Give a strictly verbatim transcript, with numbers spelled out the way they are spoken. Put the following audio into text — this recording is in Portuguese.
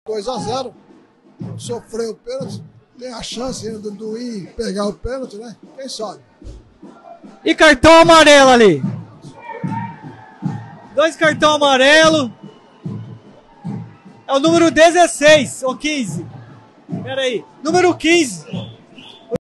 dois a zero, sofreu o pênalti, tem a chance ainda do Duim pegar o pênalti, né? Quem sabe? E cartão amarelo ali. Dois cartão amarelo. É o número dezesseis ou quinze. Pera aí. Número quinze.